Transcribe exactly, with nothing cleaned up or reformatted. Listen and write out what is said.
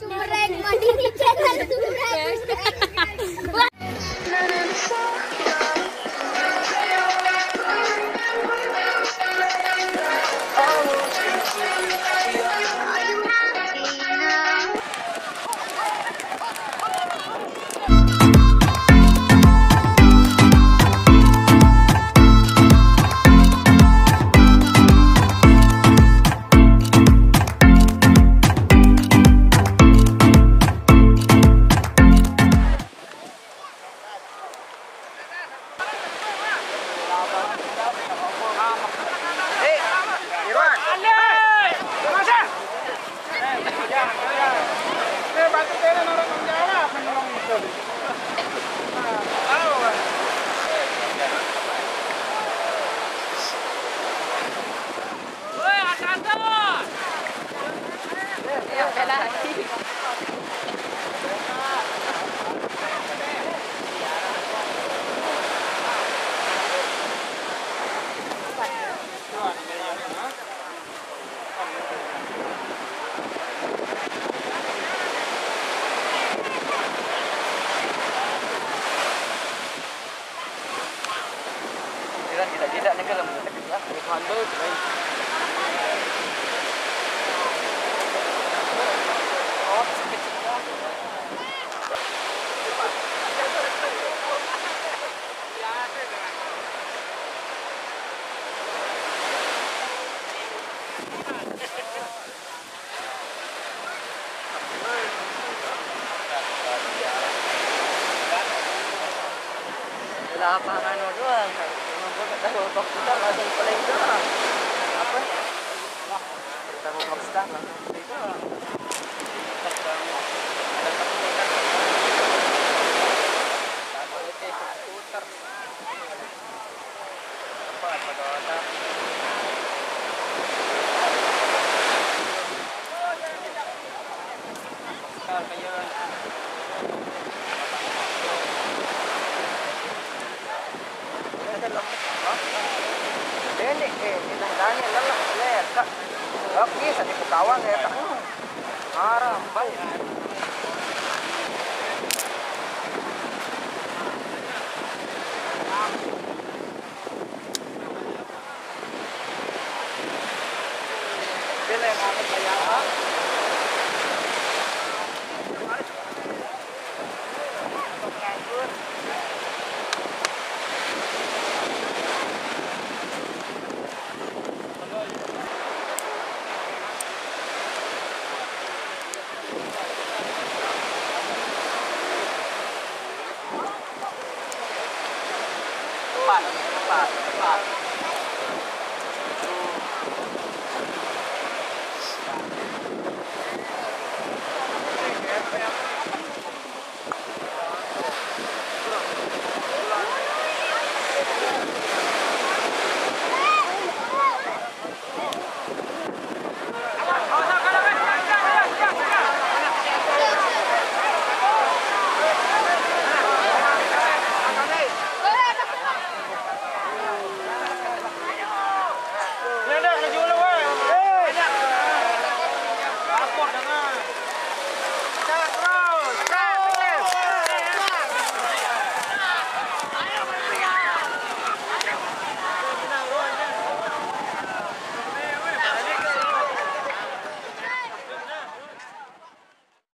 Sumrek mandi di channel Sumrek. Tidak negara mendekat ya, handal baik. Oh, sedikit. Lapangan doang. Tahu box kita langsung play doang. Apa? Tahu box kita langsung play doang. Ada satu meter. Tahu itu skuter. Apa pada otak? Box kayak ini eh kita tanya lelah lelah kak oke satu kawan ya kak marah baik bila yang ada bayaran Pak, Pak, Pak.